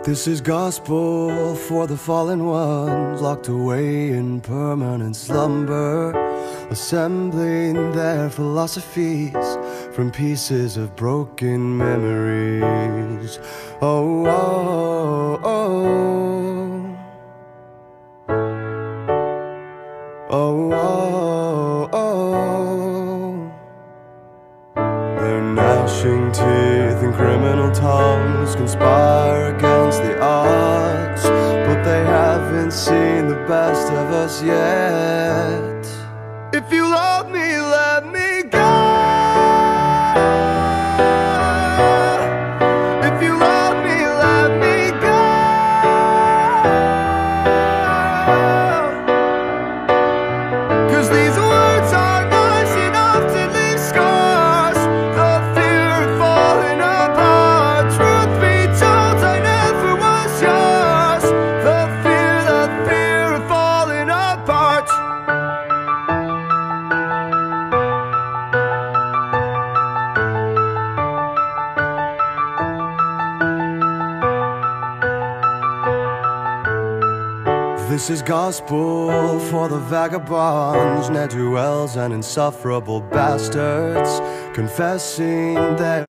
This is gospel for the fallen ones, locked away in permanent slumber, assembling their philosophies from pieces of broken memories. Oh, oh, oh. Oh, oh, oh. Their gnashing teeth and criminal tongues conspire against the odds, but they haven't seen the best of us yet. If you love me, let me go. If you love me, let me go. 'Cause these words are nice enough to leave scars. The fear of falling apart. Truth be told, I never was yours. The fear of falling apart. This is gospel for the vagabonds, ne'er-do-wells and insufferable bastards, confessing their